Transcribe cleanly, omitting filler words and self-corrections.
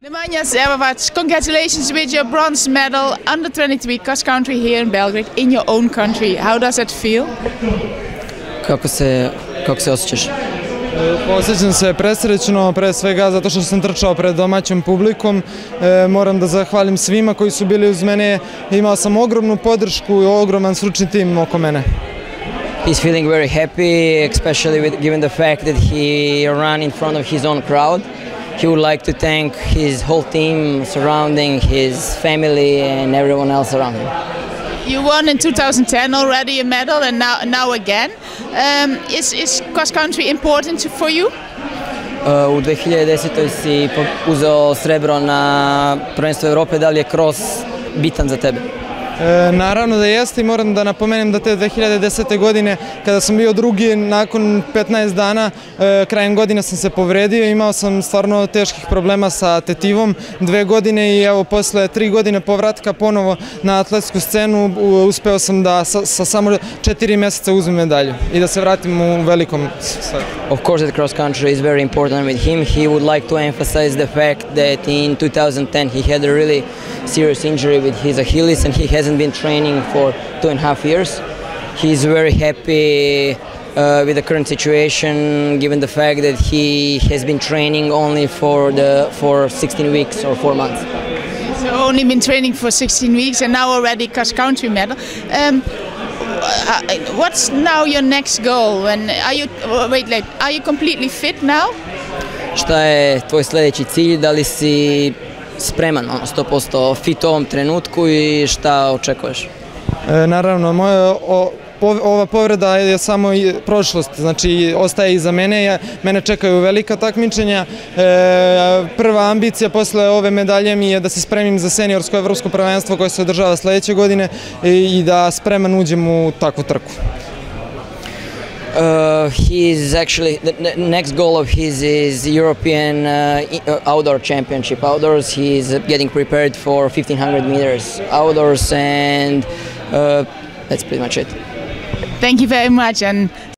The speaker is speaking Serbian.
Nemanja Cerovac, congratulations with your bronze medal under 23 cross country here in Belgrade, in your own country. How does it feel? Kako se osjećaš? Osjećam se presrećno, pre svega zato što sam trčao pred domaćom publikom. Moram da zahvalim svima koji su bili uz mene. Imao sam ogromnu podršku i ogroman stručni tim oko mene. He's feeling very happy, especially given the fact that he ran in front of his own crowd. He would like to thank his whole team surrounding his family and everyone else around him. You won in 2010 already a medal and now again. Is cross country important for you? U 2010. si uzeo srebro na prvenstvu Evrope, da li je cross bitan za tebe? Naravno da jeste i moram da napomenem da te 2010. godine kada sam bio drugi, nakon 15 dana, krajem godine sam se povredio, imao sam stvarno teških problema sa tetivom 2 godine i evo posle 3 godine povratka ponovo na atletsku scenu uspeo sam da sa samo 4 mjeseca uzmem medalju i da se vratim u velikom startu. Of course that cross country is very important with him. He would like to emphasize the fact that in 2010 he had a really serious injury with his Achilles and he hasn't been training for 2.5 years. He's very happy with the current situation, given the fact that he has been training only for 16 weeks or 4 months. So only been training for 16 weeks and now already cross country medal. What's now your next goal? And are you completely fit now? Šta je tvoj sljedeći cilj? Da li si spreman, 100% fit u ovom trenutku i šta očekuješ? Naravno, ova povreda je samo prošlost, znači ostaje iza mene, mene čekaju velika takmičenja. Prva ambicija posle ove medalje mi je da se spremim za seniorsko evropsko prvenstvo koje se održava sljedeće godine i da spreman uđem u takvu trku. He's actually, the next goal of his is European outdoor championship outdoors. He's getting prepared for 1500 meters outdoors and that's pretty much it. Thank you very much and